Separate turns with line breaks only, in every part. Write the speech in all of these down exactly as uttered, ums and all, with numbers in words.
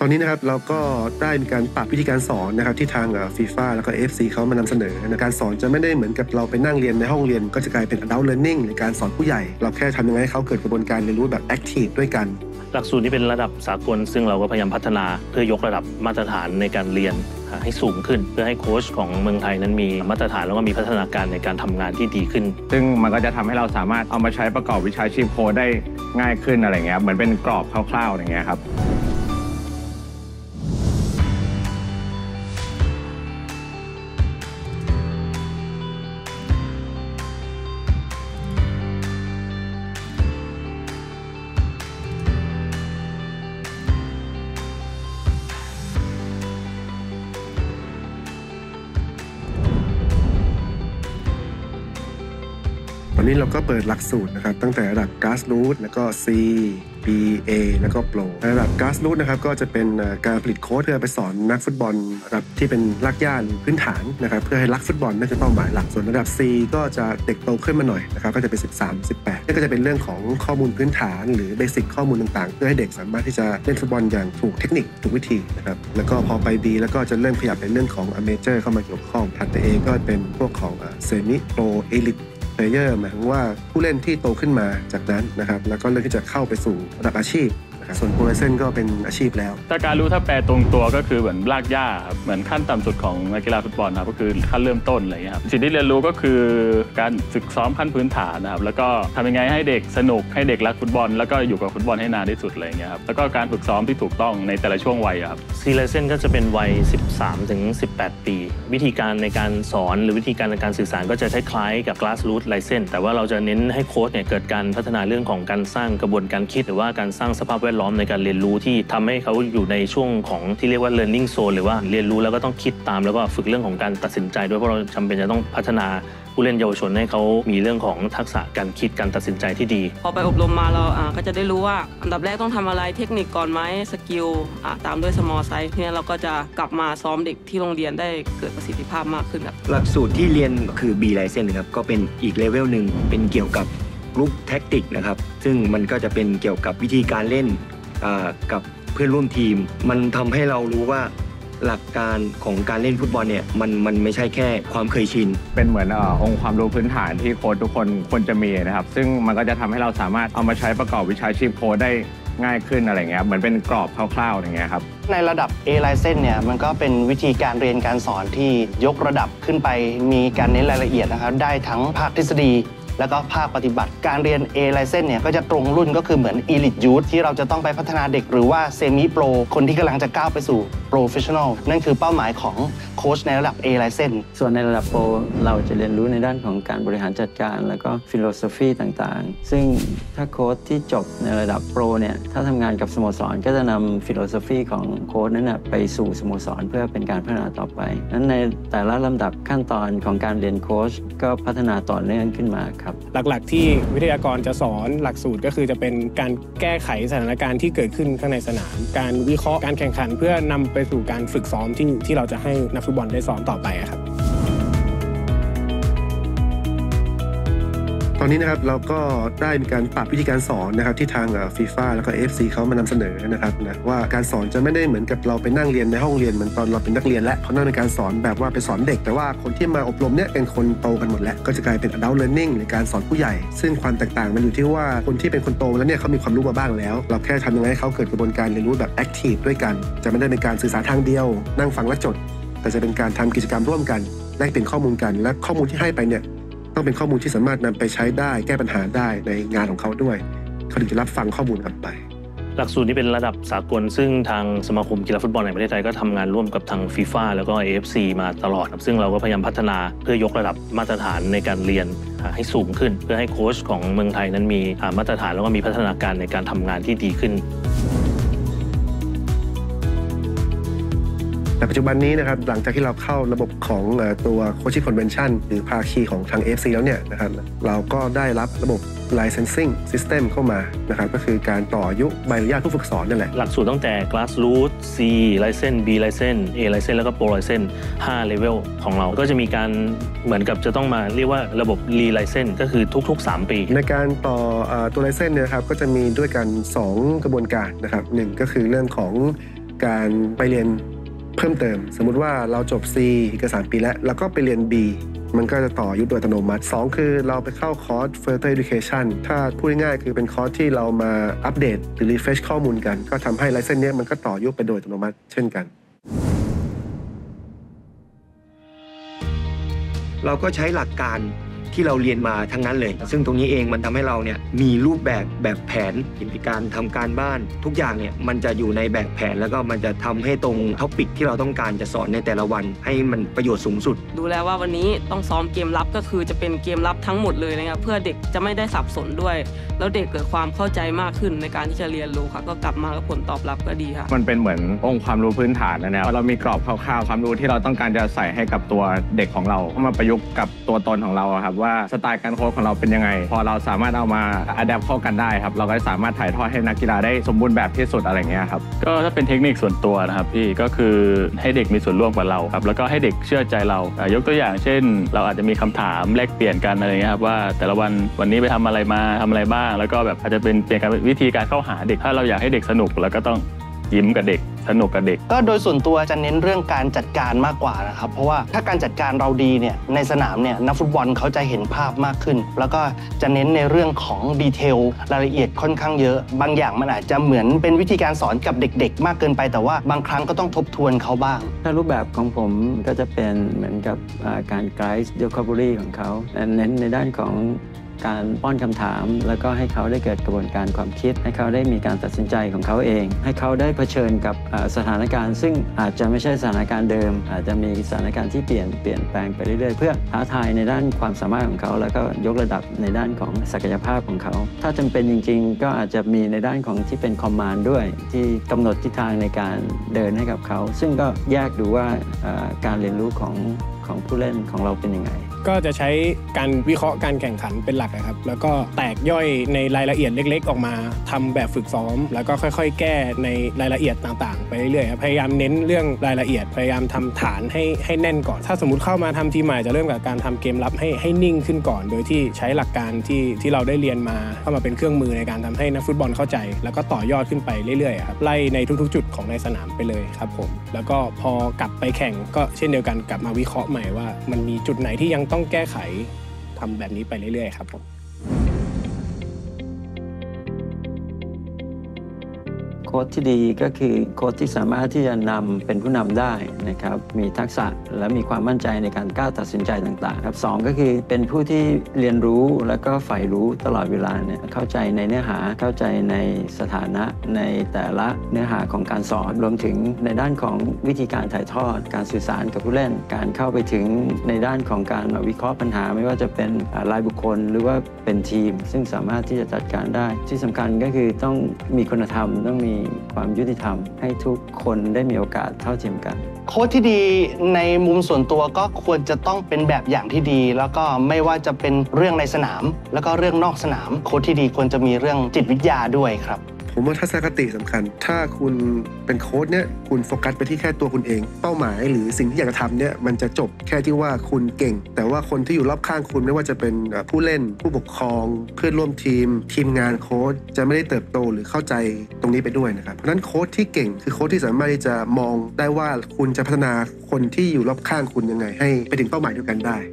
อนนี้นะครับเราก็ได้มีการปรับวิธีการสอนนะครับที่ทางฟีฟ่าแล้วก็ เอ เอฟ ซี เขามานำเสนอนะการสอนจะไม่ได้เหมือนกับเราไปนั่งเรียนในห้องเรียนก็จะกลายเป็น adult learning หรือการสอนผู้ใหญ่เราแค่ทำยังไงให้เขาเกิดกระบวนการเรียนรู้แบบ active ด้วยกัน
หลักสูตรนี้เป็นระดับสากลซึ่งเราก็พยายามพัฒนาเพื่อยกระดับมาตรฐานในการเรียนให้สูงขึ้นเพื่อให้โค้ชของเมืองไทยนั้นมีมาตรฐานแล้วก็มีพัฒนาการในการทำงานที่ดีขึ้น
ซึ่งมันก็จะทำให้เราสามารถเอามาใช้ประกอบวิชาชีพโค้ชได้ง่ายขึ้นอะไรเงี้ยเหมือนเป็นกรอบคร่าวๆอย่างเงี้ยครับ
ตอนนี้เราก็เปิดหลักสูตรนะครับตั้งแต่ระดับ Grassroot แล้วก็ C B A แล้วก็ Pro ระดับ Grassroot นะครับก็จะเป็นการผลิตโค้ชเพื่อไปสอนนักฟุตบอลระดับที่เป็นรากหญ้าหรือพื้นฐานนะครับเพื่อให้รักฟุตบอลนั่นคือเป้าหมายหลักส่วนระดับ C ก็จะเด็กโตขึ้นมาหน่อยนะครับก็จะเป็นสิบสาม สิบแปดนี่ก็จะเป็นเรื่องของข้อมูลพื้นฐานหรือเบสิกข้อมูลต่างๆเพื่อให้เด็กสามารถที่จะเล่นฟุตบอลอย่างถูกเทคนิคถูกวิธีนะครับแล้วก็พอไป B แล้วก็จะเริ่มขยับในเรื่องของ Amateur เข้ามาเกี่ยวข้องถัดไป A ก็เป็นพวกของ Semi Pro Eliteเพลเยอร์หมายถึงว่าผู้เล่นที่โตขึ้นมาจากนั้นนะครับแล้วก็เลือกที่จะเข้าไปสู่ระดับอาชีพส่วนโปรไลเซนก็เป็นอาชีพแล้ว
ถ้าการรู้ถ้าแปลตรงตัวก็คือเหมือนรากหญ้าครับเหมือนขั้นต่ำสุดของนักกีฬาฟุตบอลครับก็คือขั้นเริ่มต้นอะไรอย่างนี้ครับสิ่งที่เรียนรู้ก็คือการฝึกซ้อมขั้นพื้นฐานนะครับแล้วก็ทำยังไงให้เด็กสนุกให้เด็กรักฟุตบอลแล้วก็อยู่กับฟุตบอลให้นานที่สุดอะไรอย่างนี้ครับแล้วก็การฝึกซ้อมที่ถูกต้องในแต่ละช่วงวัยครับ
ซีไลเซนก็จะเป็นวัยสิบสามถึงสิบแปดปีวิธีการในการสอนหรือวิธีการในการสื่อสารก็จะคล้ายๆกับ Grassroot License แต่ว่าเราจะเน้นให้โค้ชเนี่ยเกิดการพัฒนาเรื่องของการสร้างกระบวนการคิดหรือว่าการสร้างสภาพแวดล้อมในการเรียนรู้ที่ทำให้เขาอยู่ในช่วงของที่เรียกว่า learning zone หรือว่าเรียนรู้แล้วก็ต้องคิดตามแล้วก็ฝึกเรื่องของการตัดสินใจด้วยเพราะเราจำเป็นจะต้องพัฒนาผู้เล่นเยาวชนให้เขามีเรื่องของทักษะการคิดการตัดสินใจที่ดี
พอไปอบรมมาเราก็จะได้รู้ว่าอันดับแรกต้องทำอะไรเทคนิคก่อนไหมสกิลตามด้วย small size ทีนี้เราก็จะกลับมาซ้อมเด็กที่โรงเรียนได้เกิดประสิทธิภาพมากขึ้นครับ
หลักสูตรที่เรียนคือ B License ครับก็เป็นอีกเลเวลหนึ่งเป็นเกี่ยวกับกรุ๊ปแท็กติกนะครับซึ่งมันก็จะเป็นเกี่ยวกับวิธีการเล่นกับเพื่อนร่วมทีมมันทำให้เรารู้ว่าหลักการของการเล่นฟุตบอลเนี่ยมันมันไม่ใช่แค่ความเคยชิน
เป็นเหมือนอองค์ความรู้พื้นฐานที่โค้ชทุกคนควรจะมีนะครับซึ่งมันก็จะทำให้เราสามารถเอามาใช้ประกอบวิชาชีพโค้ชได้ง่ายขึ้นอะไรเงี้ยเหมือนเป็นกรอบคร่าวๆอย่างเงี้ยครับ
ในระดับ A License เนี่ยมันก็เป็นวิธีการเรียนการสอนที่ยกระดับขึ้นไปมีการเน้นรายละเอียดนะครับได้ทั้งภาคทฤษฎีแล้วก็ภาคปฏิบัติการเรียน A License เนี่ยก็จะตรงรุ่นก็คือเหมือน Elite Youth ที่เราจะต้องไปพัฒนาเด็กหรือว่า Semi Pro คนที่กำลังจะก้าวไปสู่ Professional นั่นคือเป้าหมายของโค้ชในระดับ A License
ส่วนในระดับ Pro เราจะเรียนรู้ในด้านของการบริหารจัดการแล้วก็ฟิโลโซฟีต่างๆซึ่งถ้าโค้ชที่จบในระดับ Pro เนี่ยถ้าทำงานกับสโมสรก็จะนำฟิโลโซฟีของโค้ชนั้นไปสู่สโมสรเพื่อเป็นการพัฒนาต่อไปนั้นในแต่ละลำดับขั้นตอนของการเรียนโค้ชก็พัฒนาต่อเนื่องขึ้นมาครับ
หลักๆที่วิทยากรจะสอนหลักสูตรก็คือจะเป็นการแก้ไขสถานการณ์ที่เกิดขึ้นข้างในสนามการวิเคราะห์การแข่งขันเพื่อนำไปสู่การฝึกซ้อมที่ที่เราจะให้นักฟุตบอลได้ซ้อมต่อไปครับ
ตอนนี้นะครับเราก็ได้มีการปรับวิธีการสอนนะครับที่ทางฟีฟ่าแล้วก็ เอ เอฟ ซี เขามานำเสนอนะครับนะว่าการสอนจะไม่ได้เหมือนกับเราไปนั่งเรียนในห้องเรียนเหมือนตอนเราเป็นนักเรียนและเขานั่งในการสอนแบบว่าไปสอนเด็กแต่ว่าคนที่มาอบรมเนี่ยเป็นคนโตกันหมดแล้วก็จะกลายเป็น adult learning หรือการสอนผู้ใหญ่ซึ่งความแตกต่างมันอยู่ที่ว่าคนที่เป็นคนโตแล้วเนี่ยเขามีความรู้มาบ้างแล้วเราแค่ทำยังไงให้เขาเกิดกระบวนการเรียนรู้แบบ active ด้วยกันจะไม่ได้เป็นการสื่อสารทางเดียวนั่งฟังและจดแต่จะเป็นการทำกิจกรรมร่วมกันแลกเปลี่ยนข้อมูลกันและข้อมูลที่ให้ไปเนี่ยต้องเป็นข้อมูลที่สามารถนำไปใช้ได้แก้ปัญหาได้ในงานของเขาด้วยเขาถึงจะรับฟังข้อมูลกลับไป
หลักสูตรนี้เป็นระดับสากลซึ่งทางสมาคมกีฬาฟุตบอลแห่งประเทศไทยก็ทำงานร่วมกับทางฟีฟ่าแล้วก็ เอ เอฟ ซี มาตลอดซึ่งเราก็พยายามพัฒนาเพื่อยกระดับมาตรฐานในการเรียนให้สูงขึ้นเพื่อให้โค้ชของเมืองไทยนั้นมีมาตรฐานแล้วก็มีพัฒนาการในการทำงานที่ดีขึ้น
แต่ปัจจุบันนี้นะครับหลังจากที่เราเข้าระบบของตัวโคชชิ่งคอนเวนชั่นหรือภาคีของทาง เอ เอฟ ซี แล้วเนี่ยนะครับเราก็ได้รับระบบ licensing system เข้ามานะครับก็คือการต่ออายุใบอนุญาตผู้ฝึกสอนนั่นแหละ
หลักสูตรตั้งแต่ Grassroot C License B License A License แล้วก็ Pro License ห้า level ของเราก็จะมีการเหมือนกับจะต้องมาเรียกว่าระบบ Re License ก็คือทุกๆสามปี
ในการต่อตัว license เนี่ยครับก็จะมีด้วยกันสองกระบวนการนะครับหนึ่งก็คือเรื่องของการไปเรียนเพิ่มเติมสมมุติว่าเราจบ C อีกสามปีแล้วแล้วก็ไปเรียน B มันก็จะต่ออายุโดยอัตโนมัติสองคือเราไปเข้าคอร์ส Further Education ถ้าพูดง่ายๆคือเป็นคอร์สที่เรามาอัปเดตหรือ refresh ข้อมูลกันก็ทำให้ไลเซนส์นี้มันก็ต่ออายุไปโดยอัตโนมัติเช่นกัน
เราก็ใช้หลักการที่เราเรียนมาทั้งนั้นเลยซึ่งตรงนี้เองมันทำให้เราเนี่ยมีรูปแบบแบบแผนในการทำการบ้านทุกอย่างเนี่ยมันจะอยู่ในแบบแผนแล้วก็มันจะทำให้ตรงท็อปิกที่เราต้องการจะสอนในแต่ละวันให้มันประโยชน์สูงสุด
ดูแล้วว่าวันนี้ต้องซ้อมเกมลับก็คือจะเป็นเกมลับทั้งหมดเลยนะครับเพื่อเด็กจะไม่ได้สับสนด้วยแล้วเด็กเกิดความเข้าใจมากขึ้นในการที่จะเรียนรู้ครับก็กลับมาแล้วผลตอบรับก็ดีครับ
มันเป็นเหมือนองค์ความรู้พื้นฐานนะเนี่ยเรามีกรอบคร่าวๆความรู้ที่เราต้องการจะใส่ให้กับตัวเด็กของเราเข้ามาประยุกต์กับตัวตนของเราครับว่าสไตล์การโค้ชของเราเป็นยังไงพอเราสามารถเอามาอัดแอปเข้ากันได้ครับเราก็สามารถถ่ายทอดให้นักกีฬาได้สมบูรณ์แบบที่สุดอะไรเงี้ยครับ
ก็ถ้าเป็นเทคนิคส่วนตัวนะครับพี่ก็คือให้เด็กมีส่วนร่วมกับเราครับแล้วก็ให้เด็กเชื่อใจเรายกตัวอย่างเช่นเราอาจจะมีคำถามแลกเปลี่ยนกันอะไรเงี้ยครับว่าแต่ละวันวันนี้ไปทำอะไรมาทำอะไรบ้างแล้วก็แบบอาจจะเป็นเปลี่ยนการวิธีการเข้าหาเด็กถ้าเราอยากให้เด็กสนุกแล้วก็ต้องยิ้มกับเด็กสนุกกับเด็ก
ก็โดยส่วนตัวจะเน้นเรื่องการจัดการมากกว่านะครับเพราะว่าถ้าการจัดการเราดีเนี่ยในสนามเนี่ยนักฟุตบอลเขาจะเห็นภาพมากขึ้นแล้วก็จะเน้นในเรื่องของดีเทลรายละเอียดค่อนข้างเยอะบางอย่างมันอาจจะเหมือนเป็นวิธีการสอนกับเด็กๆมากเกินไปแต่ว่าบางครั้งก็ต้องทบทวนเขาบ้าง
ถ้ารูปแบบของผมก็จะเป็นเหมือนกับการไกด์เดลคาบูรี่ของเขาเน้นในด้านของการป้อนคำถามแล้วก็ให้เขาได้เกิดกระบวนการความคิดให้เขาได้มีการตัดสินใจของเขาเองให้เขาได้เผชิญกับสถานการณ์ซึ่งอาจจะไม่ใช่สถานการณ์เดิมอาจจะมีสถานการณ์ที่เปลี่ยนเปลี่ยนแปลงไปเรื่อยๆเพื่อท้าทายในด้านความสามารถของเขาแล้วก็ยกระดับในด้านของศักยภาพของเขาถ้าจำเป็นจริงๆก็อาจจะมีในด้านของที่เป็นคอมมานด์ด้วยที่กำหนดทิศทางในการเดินให้กับเขาซึ่งก็แยกดูว่าการเรียนรู้ของของผู้เล่นของเราเป็นยังไง
ก็จะใช้การวิเคราะห์การแข่งขันเป็นหลักครับแล้วก็แตกย่อยในรายละเอียดเล็กๆออกมาทำแบบฝึกซ้อมแล้วก็ค่อยๆแก้ในรายละเอียดต่างๆไปเรื่อยๆครับพยายามเน้นเรื่องรายละเอียดพยายามทำฐานให้ให้แน่นก่อนถ้าสมมุติเข้ามาทำทีมใหม่จะเริ่มกับการทำเกมรับให้ให้นิ่งขึ้นก่อนโดยที่ใช้หลักการที่ที่เราได้เรียนมาเข้ามาเป็นเครื่องมือในการทำให้นักฟุตบอลเข้าใจแล้วก็ต่อยอดขึ้นไปเรื่อยๆครับไล่ในทุกๆจุดของในสนามไปเลยครับผมแล้วก็พอกลับไปแข่งก็เช่นเดียวกันกลับมาวิเคราะห์ใหม่ว่ามันมีจุดไหนที่ยังต้องแก้ไขทำแบบนี้ไปเรื่อยๆครับผม
โค้ชที่ดีก็คือโค้ชที่สามารถที่จะนำเป็นผู้นำได้นะครับมีทักษะและมีความมั่นใจในการกล้าตัดสินใจต่างๆครับสองก็คือเป็นผู้ที่เรียนรู้แล้วก็ใฝ่รู้ตลอดเวลาเนี่ยเข้าใจในเนื้อหาเข้าใจในสถานะในแต่ละเนื้อหาของการสอนรวมถึงในด้านของวิธีการถ่ายทอดการสื่อสารกับผู้เล่นการเข้าไปถึงในด้านของการวิเคราะห์ปัญหาไม่ว่าจะเป็นรายบุคคลหรือว่าเป็นทีมซึ่งสามารถที่จะจัดการได้ที่สำคัญก็คือต้องมีคุณธรรมต้องมีความยุติธรรมให้ทุกคนได้มีโอกาสเท่าเทียมกัน
โค้ชที่ดีในมุมส่วนตัวก็ควรจะต้องเป็นแบบอย่างที่ดีแล้วก็ไม่ว่าจะเป็นเรื่องในสนามแล้วก็เรื่องนอกสนามโค้ชที่ดีควรจะมีเรื่องจิตวิทยาด้วยครับ
ผมว่าทัศนคติสำคัญถ้าคุณเป็นโค้ชเนี่ยคุณโฟกัสไปที่แค่ตัวคุณเองเป้าหมายหรือสิ่งที่อยากจะทำเนี่ยมันจะจบแค่ที่ว่าคุณเก่งแต่ว่าคนที่อยู่รอบข้างคุณไม่ว่าจะเป็นผู้เล่นผู้ปกครองเพื่อนร่วมทีมทีมงานโค้ชจะไม่ได้เติบโตหรือเข้าใจตรงนี้ไปด้วยนะครับเพราะฉะนั้นโค้ชที่เก่งคือโค้ชที่สามารถที่จะมองได้ว่าคุณจะพัฒนาคนที่อยู่รอบข้างคุณยังไงให้ไปถึงเป้าหมายเดียวกันได้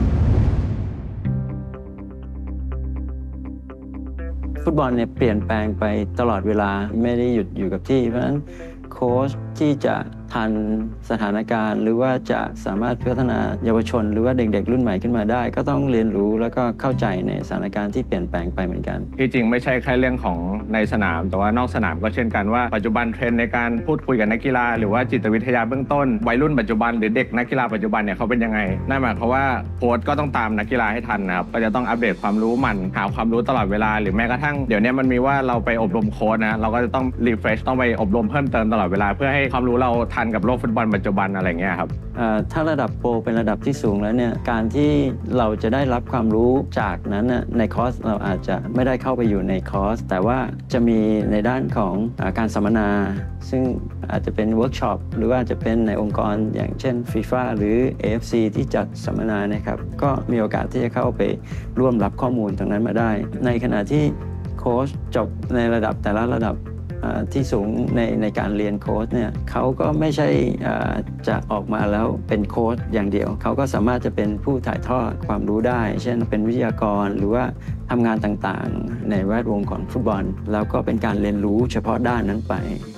ฟุตบอลเนี่ยเปลี่ยนแปลงไปตลอดเวลาไม่ได้หยุดอยู่กับที่เพราะฉะนั้นโค้ชที่จะทันสถานการณ์หรือว่าจะสามารถพัฒนาเยาวชนหรือว่าเด็กๆรุ่นใหม่ขึ้นมาได้ก็ต้องเรียนรู้แล้วก็เข้าใจในสถานการณ์ที่เปลี่ยนแปลงไปเหมือนกัน
ที่จริงไม่ใช่แค่เรื่องของในสนามแต่ว่านอกสนามก็เช่นกันว่าปัจจุบันเทรนด์ในการพูดคุยกับนักกีฬาหรือว่าจิตวิทยาเบื้องต้นวัยรุ่นปัจจุบันหรือเด็กนักกีฬาปัจจุบันเนี่ยเขาเป็นยังไงนั่นหมายความว่าโค้ชก็ต้องตามนักกีฬาให้ทันนะครับก็จะต้องอัปเดตความรู้มันหาความรู้ตลอดเวลาหรือแม้กระทั่งเดี๋ยวนี้มันมีว่าเราไปอบรมโค้ชนะเราก็จะต้องรีเฟรชต้องไปอบรมเพิ่มเติมตลอดเวลาเพื่อให้ความรู้เราทันกับโลกฟุตบอลปัจจุบันอะไรเงี้ยครับ
ถ้าระดับโปรเป็นระดับที่สูงแล้วเนี่ยการที่เราจะได้รับความรู้จากนั้นในคอร์สเราอาจจะไม่ได้เข้าไปอยู่ในคอร์สแต่ว่าจะมีในด้านของการสัมมนาซึ่งอาจจะเป็นเวิร์กช็อปหรือว่าจะเป็นในองค์กรอย่างเช่น ฟีฟ่า หรือ เอ เอฟ ซี ที่จัดสัมมนานะครับก็มีโอกาสที่จะเข้าไปร่วมรับข้อมูลตรงนั้นมาได้ในขณะที่โค้ชจบในระดับแต่ละระดับที่สูงในในการเรียนโค้ชเนี่ยเขาก็ไม่ใช่จะออกมาแล้วเป็นโค้ชอย่างเดียวเขาก็สามารถจะเป็นผู้ถ่ายทอดความรู้ได้เช่นเป็นวิทยากรหรือว่าทำงานต่างๆในแวดวงของฟุตบอลแล้วก็เป็นการเรียนรู้เฉพาะด้านนั้นไป